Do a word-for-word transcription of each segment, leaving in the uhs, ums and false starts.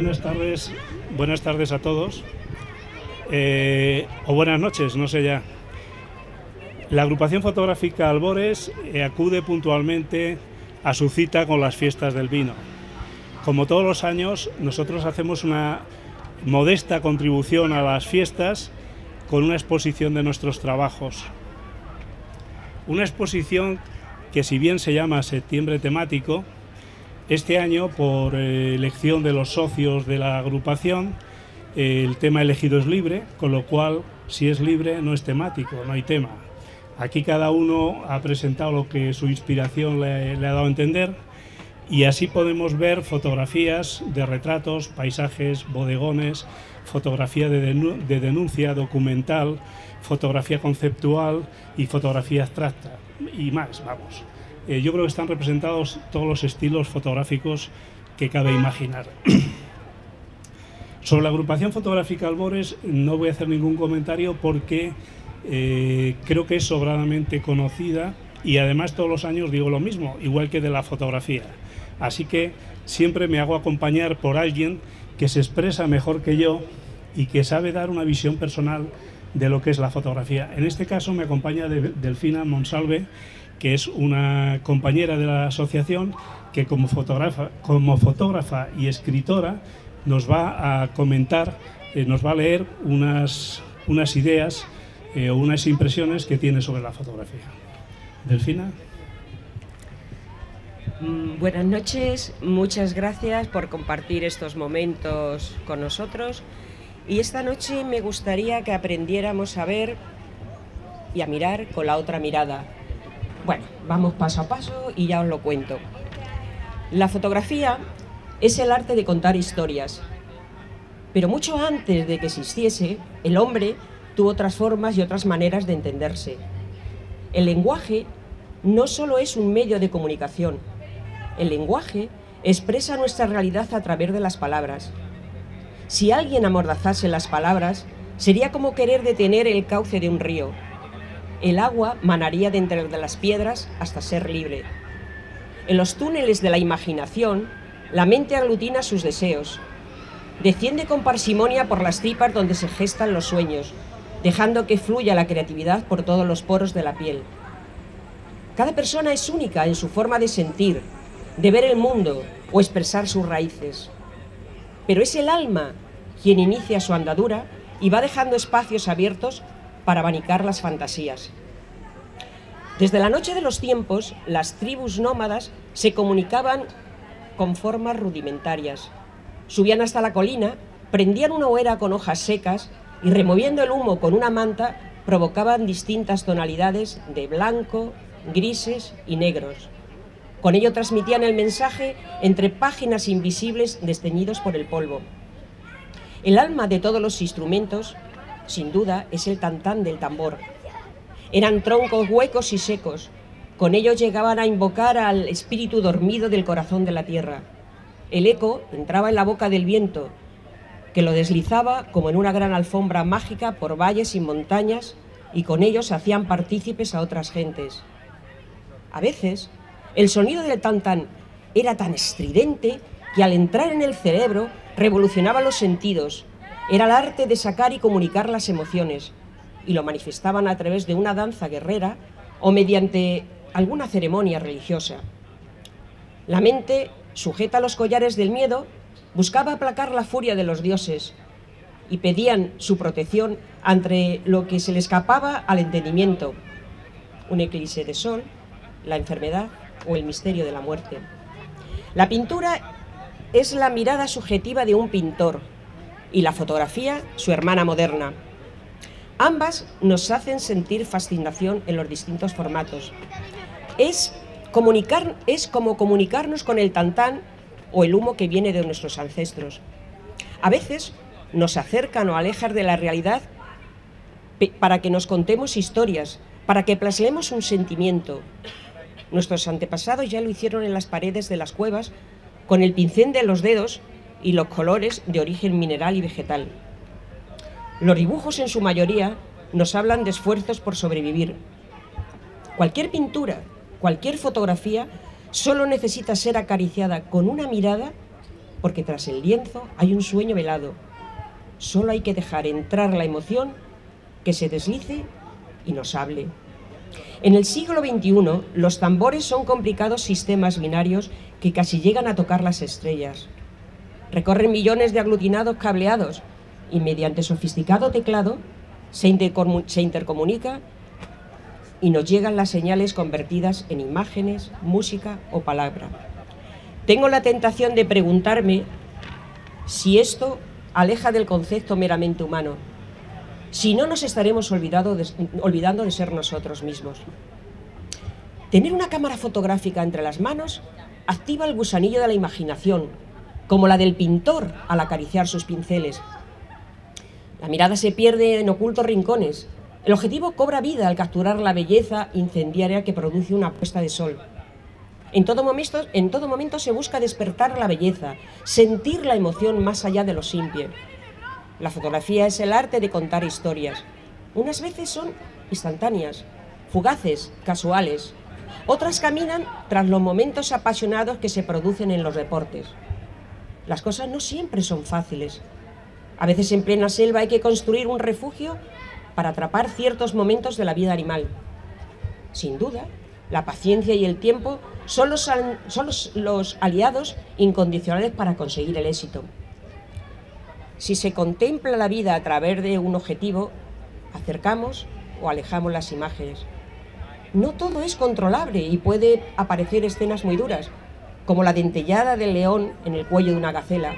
buenas tardes, buenas tardes a todos, eh, o buenas noches, no sé ya. La agrupación fotográfica Albores eh, acude puntualmente a su cita con las fiestas del vino. Como todos los años, nosotros hacemos una modesta contribución a las fiestas con una exposición de nuestros trabajos. Una exposición que, si bien se llama Septiembre Temático, este año, por eh, elección de los socios de la agrupación, eh, el tema elegido es libre, con lo cual, si es libre, no es temático, no hay tema. Aquí cada uno ha presentado lo que su inspiración le, le ha dado a entender, y así podemos ver fotografías de retratos, paisajes, bodegones, fotografía de, denu de denuncia, documental, fotografía conceptual y fotografía abstracta, y más, vamos. Eh, yo creo que están representados todos los estilos fotográficos que cabe imaginar. Sobre la agrupación fotográfica Albores no voy a hacer ningún comentario porque eh, creo que es sobradamente conocida, y además todos los años digo lo mismo, igual que de la fotografía. Así que siempre me hago acompañar por alguien que se expresa mejor que yo y que sabe dar una visión personal de lo que es la fotografía. En este caso me acompaña de Delfina Monsalve, que es una compañera de la asociación que como fotógrafa, como fotógrafa y escritora nos va a comentar, eh, nos va a leer unas, unas ideas eh, o unas impresiones que tiene sobre la fotografía. Delfina. Buenas noches, muchas gracias por compartir estos momentos con nosotros, y esta noche me gustaría que aprendiéramos a ver y a mirar con la otra mirada. Bueno, vamos paso a paso y ya os lo cuento. La fotografía es el arte de contar historias, pero mucho antes de que existiese, el hombre tuvo otras formas y otras maneras de entenderse. El lenguaje no solo es un medio de comunicación. El lenguaje expresa nuestra realidad a través de las palabras. Si alguien amordazase las palabras, sería como querer detener el cauce de un río. El agua manaría de entre de las piedras hasta ser libre. En los túneles de la imaginación, la mente aglutina sus deseos. Desciende con parsimonia por las tripas donde se gestan los sueños, dejando que fluya la creatividad por todos los poros de la piel. Cada persona es única en su forma de sentir, de ver el mundo o expresar sus raíces. Pero es el alma quien inicia su andadura y va dejando espacios abiertos para abanicar las fantasías. Desde la noche de los tiempos, las tribus nómadas se comunicaban con formas rudimentarias. Subían hasta la colina, prendían una hoguera con hojas secas y, removiendo el humo con una manta, provocaban distintas tonalidades de blanco, grises y negros. Con ello transmitían el mensaje entre páginas invisibles desteñidos por el polvo. El alma de todos los instrumentos, sin duda, es el tantán del tambor. Eran troncos huecos y secos. Con ellos llegaban a invocar al espíritu dormido del corazón de la tierra. El eco entraba en la boca del viento, que lo deslizaba como en una gran alfombra mágica por valles y montañas, y con ellos hacían partícipes a otras gentes. A veces, el sonido del tantán era tan estridente que al entrar en el cerebro revolucionaba los sentidos. Era el arte de sacar y comunicar las emociones, y lo manifestaban a través de una danza guerrera o mediante alguna ceremonia religiosa. La mente, sujeta a los collares del miedo, buscaba aplacar la furia de los dioses y pedían su protección ante lo que se le escapaba al entendimiento: un eclipse de sol, la enfermedad o el misterio de la muerte. La pintura es la mirada subjetiva de un pintor y la fotografía su hermana moderna. Ambas nos hacen sentir fascinación en los distintos formatos. Es, comunicar, es como comunicarnos con el tantán o el humo que viene de nuestros ancestros. A veces nos acercan o alejan de la realidad para que nos contemos historias, para que plasmemos un sentimiento. Nuestros antepasados ya lo hicieron en las paredes de las cuevas con el pincel de los dedos y los colores de origen mineral y vegetal. Los dibujos, en su mayoría, nos hablan de esfuerzos por sobrevivir. Cualquier pintura, cualquier fotografía, solo necesita ser acariciada con una mirada, porque tras el lienzo hay un sueño velado. Solo hay que dejar entrar la emoción, que se deslice y nos hable. En el siglo veintiuno, los tambores son complicados sistemas binarios que casi llegan a tocar las estrellas. Recorren millones de aglutinados cableados y mediante sofisticado teclado se, intercomu- se intercomunica y nos llegan las señales convertidas en imágenes, música o palabra. Tengo la tentación de preguntarme si esto aleja del concepto meramente humano, si no nos estaremos olvidado de, olvidando de ser nosotros mismos. Tener una cámara fotográfica entre las manos activa el gusanillo de la imaginación, como la del pintor al acariciar sus pinceles. La mirada se pierde en ocultos rincones. El objetivo cobra vida al capturar la belleza incendiaria que produce una puesta de sol. En todo momento, en todo momento se busca despertar la belleza, sentir la emoción más allá de lo simple. La fotografía es el arte de contar historias. Unas veces son instantáneas, fugaces, casuales. Otras caminan tras los momentos apasionados que se producen en los deportes. Las cosas no siempre son fáciles. A veces en plena selva hay que construir un refugio para atrapar ciertos momentos de la vida animal. Sin duda, la paciencia y el tiempo son los, son los, los aliados incondicionales para conseguir el éxito. Si se contempla la vida a través de un objetivo, acercamos o alejamos las imágenes. No todo es controlable y puede aparecer escenas muy duras, como la dentellada del león en el cuello de una gacela.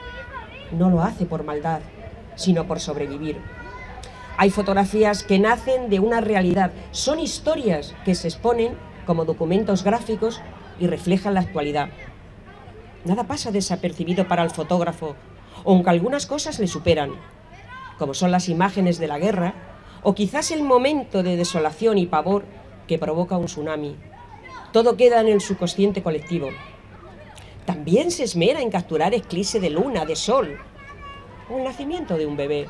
No lo hace por maldad, sino por sobrevivir. Hay fotografías que nacen de una realidad, son historias que se exponen como documentos gráficos y reflejan la actualidad. Nada pasa desapercibido para el fotógrafo, aunque algunas cosas le superan, como son las imágenes de la guerra, o quizás el momento de desolación y pavor que provoca un tsunami. Todo queda en el subconsciente colectivo. También se esmera en capturar eclipse de luna, de sol, o el nacimiento de un bebé.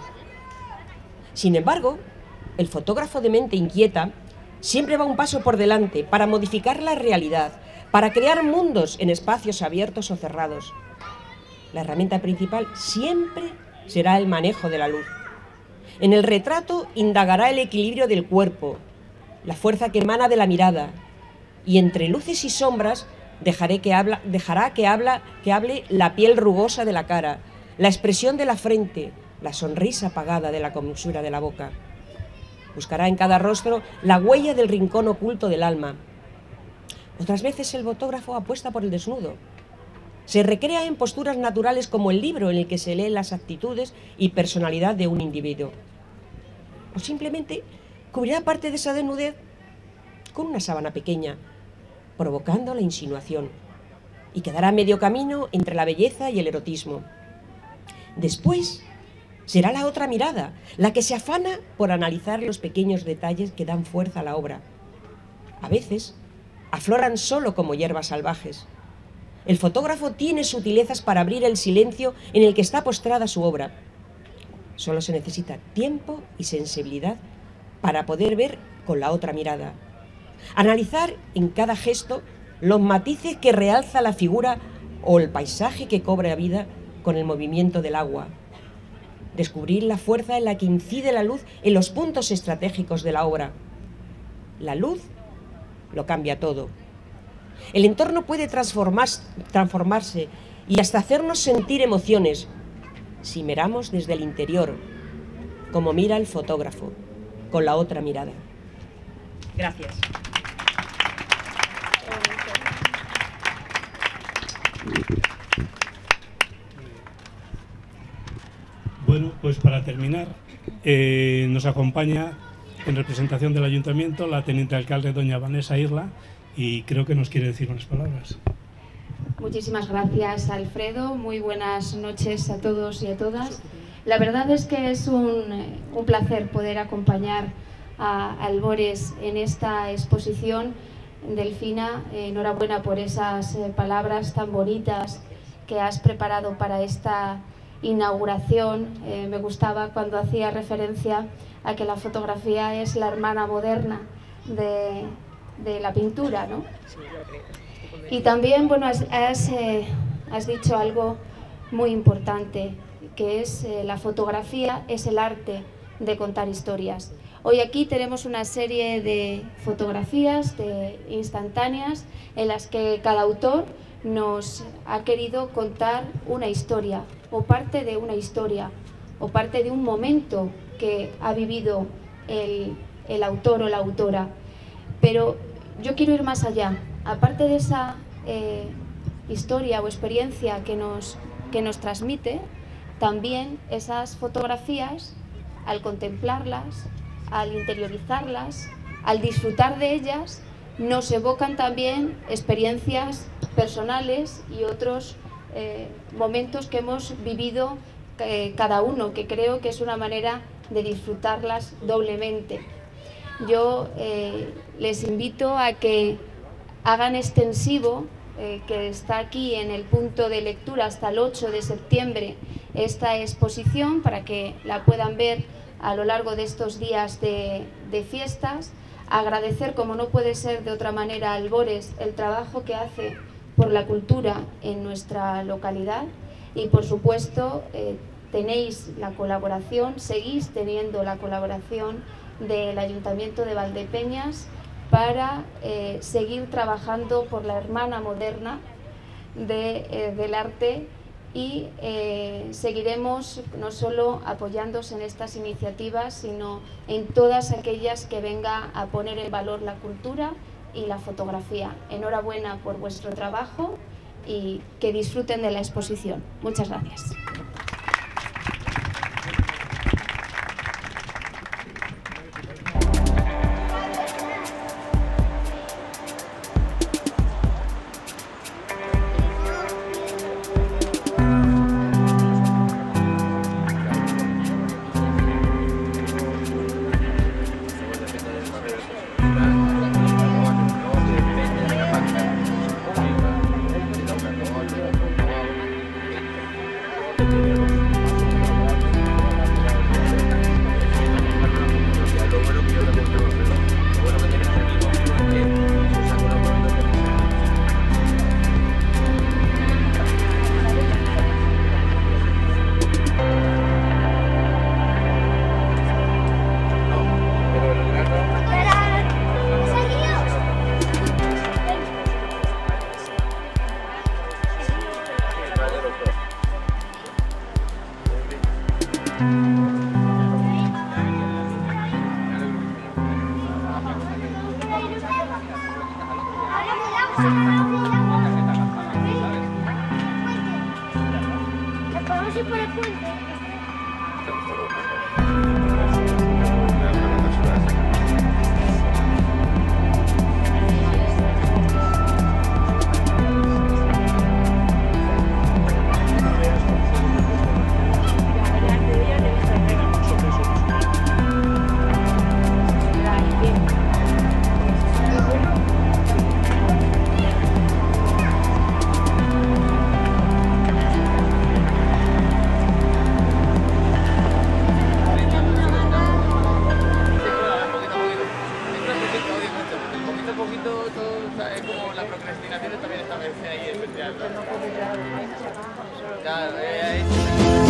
Sin embargo, el fotógrafo de mente inquieta siempre va un paso por delante para modificar la realidad, para crear mundos en espacios abiertos o cerrados. La herramienta principal siempre será el manejo de la luz. En el retrato indagará el equilibrio del cuerpo, la fuerza que emana de la mirada, y entre luces y sombras dejaré que habla, dejará que, habla, que hable la piel rugosa de la cara, la expresión de la frente, la sonrisa apagada de la comisura de la boca. Buscará en cada rostro la huella del rincón oculto del alma. Otras veces el fotógrafo apuesta por el desnudo. Se recrea en posturas naturales como el libro en el que se leen las actitudes y personalidad de un individuo. O simplemente cubrirá parte de esa desnudez con una sábana pequeña, provocando la insinuación, y quedará a medio camino entre la belleza y el erotismo. Después será la otra mirada, la que se afana por analizar los pequeños detalles que dan fuerza a la obra. A veces afloran solo como hierbas salvajes. El fotógrafo tiene sutilezas para abrir el silencio en el que está postrada su obra. Solo se necesita tiempo y sensibilidad para poder ver con la otra mirada. Analizar en cada gesto los matices que realza la figura o el paisaje que cobra vida con el movimiento del agua. Descubrir la fuerza en la que incide la luz en los puntos estratégicos de la obra. La luz lo cambia todo. El entorno puede transformarse, transformarse y hasta hacernos sentir emociones si miramos desde el interior, como mira el fotógrafo, con la otra mirada. Gracias. Bueno, pues para terminar, eh, nos acompaña en representación del Ayuntamiento la teniente alcalde doña Vanessa Irla, y creo que nos quiere decir unas palabras. Muchísimas gracias, Alfredo. Muy buenas noches a todos y a todas. La verdad es que es un, un placer poder acompañar a Albores en esta exposición. Delfina, eh, enhorabuena por esas eh, palabras tan bonitas que has preparado para esta inauguración. Eh, me gustaba cuando hacía referencia a que la fotografía es la hermana moderna de, de la pintura, ¿no? Y también, bueno, has, has, eh, has dicho algo muy importante, que es eh, la fotografía, es el arte de contar historias. Hoy aquí tenemos una serie de fotografías de instantáneas en las que cada autor nos ha querido contar una historia o parte de una historia o parte de un momento que ha vivido el, el autor o la autora. Pero yo quiero ir más allá. Aparte de esa eh, historia o experiencia que nos, que nos transmite, también esas fotografías, al contemplarlas, al interiorizarlas, al disfrutar de ellas, nos evocan también experiencias personales y otros eh, momentos que hemos vivido eh, cada uno, que creo que es una manera de disfrutarlas doblemente. Yo eh, les invito a que hagan extensivo, eh, que está aquí en el punto de lectura hasta el ocho de septiembre, esta exposición para que la puedan ver a lo largo de estos días de, de fiestas. Agradecer, como no puede ser de otra manera, a Albores el trabajo que hace por la cultura en nuestra localidad y, por supuesto, eh, tenéis la colaboración, seguís teniendo la colaboración del Ayuntamiento de Valdepeñas para eh, seguir trabajando por la hermana moderna de, eh, del arte y eh, seguiremos no solo apoyándose en estas iniciativas, sino en todas aquellas que venga a poner en valor la cultura y la fotografía. Enhorabuena por vuestro trabajo y que disfruten de la exposición. Muchas gracias. Vamos a ir por el puente. Claro, eh, ahí.